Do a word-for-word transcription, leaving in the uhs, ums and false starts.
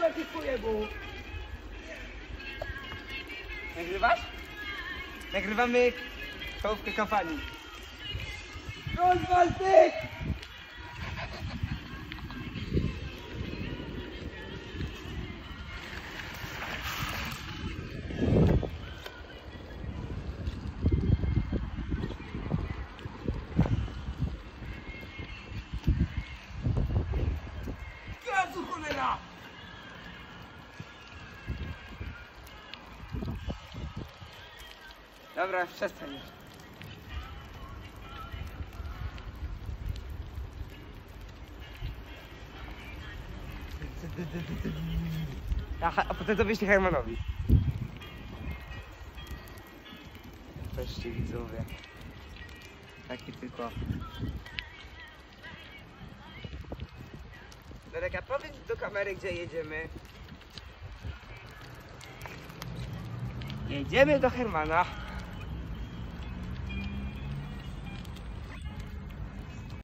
lepiej pojebu. Nagrywasz? Nagrywamy czołówkę kampanii. Rozwal ty! Jezu, cholera! Dobra, przestań już. Aha, a potem to wyślij Hermanowi. Weźcie widzowie. Taki tylko. Darek, powiedz do kamery, gdzie jedziemy. Jedziemy do Hermana.